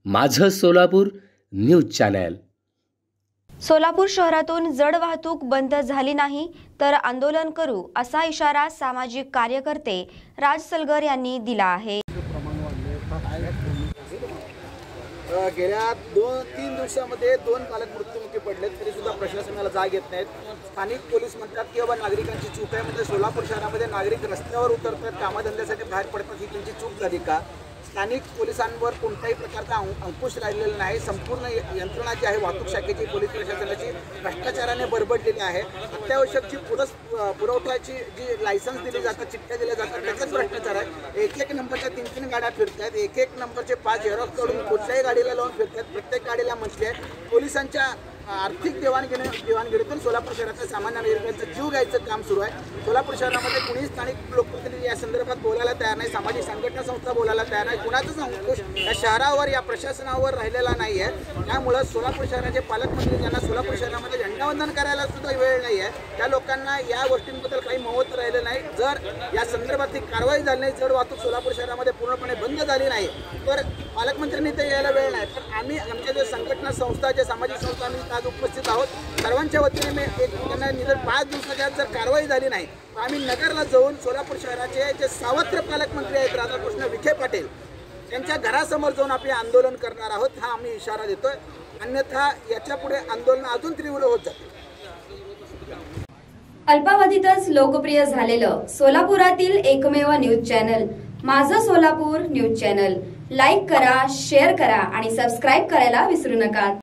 माझं Solapur news channel. Solapur शहरातून जड वाहतूक बंद झाली नाही तर आंदोलन करू असा इशारा सामाजिक कार्यकर्ते राज सलगर यांनी दिला आहे। गेल्या 2-3 दिवसांमध्ये 2 बालक मृत्युमुखी पडलेत, तरी सुद्धा प्रशासनाला जाग येत नाहीत। स्थानिक पोलीस म्हणतात की बाबा नागरिकांची चूक आहे, म्हणजे सोलापूर शहरामध्ये नागरिक रस्त्यावर उतरतात, कामधंद्यासाठी बाहेर पडतात, ही त्यांची चूक झाली का? स्थानिक पोलिसांवर कोणत्याही प्रकारचा अंकुश राहिलेला नाही। संपूर्ण यंत्रणा जी आहे वाहतूक शाखेची, पोलीस प्रशासनाची भ्रष्टाचाराने बरबडलेली आहे। अत्यावश्यकची पुरवठ्याची जी लायसन्स दिली जातात, चिठ्ठ्या दिल्या जातात, त्याचाच भ्रष्टाचार आहे। एक नंबरच्या 3-3 गाड्या फिरतात, एक नंबरचे 5 झेरॉक्स काढून कुठल्याही गाडीला लावून फिरतात, प्रत्येक गाडीला म्हटले आहे। पोलिसांच्या आर्थिक देवाणघेवाणीतून सोलापूर शहरातल्या सामान्य नागरिकांचा जीव घ्यायचं काम सुरू आहे। सोलापूर शहरामध्ये कुणीही स्थानिक लोकप्रतिनिधी या संदर्भात बोलायला तयार नाही, सामाजिक संघटना संस्था बोलायला तयार नाही, कुणाचाच अंकुश या शहरावर या प्रशासनावर राहिलेला नाही आहे। त्यामुळे सोलापूर शहराचे पालकमंत्री ज्यांना सोलापूर शहरामध्ये झेंडावंदन करायला सुद्धा वेळ नाही आहे, त्या लोकांना या गोष्टींबद्दल काही महत्त्व राहिलं नाही। जर या संदर्भातली कारवाई झाली नाही, जड वाहतूक सोलापूर शहरामध्ये पूर्णपणे बंद झाली नाही तर पालकमंत्र्यांनी ते यायला वेळ नाही। पण आम्ही आमच्या जे संघटना संस्था, जे सामाजिक संस्था आम्ही आज उपस्थित आहोत, सर्वांच्या वतीने मी त्यांना निदान 5 दिवसाच्या जर कारवाई झाली नाही तर आम्ही नगरला जाऊन सोलापूर शहराचे जे सावत्र पालकमंत्री आहेत राधाकृष्ण विखे पाटील यांच्या घरासमोर जाऊन आपले आंदोलन करणार आहोत, हा आम्ही इशारा देतोय। अन्यथा याच्या पुढे आंदोलन अजून तीव्र होत जाते। अल्पावधीतच लोकप्रिय झालेलं सोलापुरातील एकमेव न्यूज चॅनल माझं सोलापूर न्यूज चॅनल लाईक करा, शेअर करा आणि सबस्क्राईब करायला विसरू नका।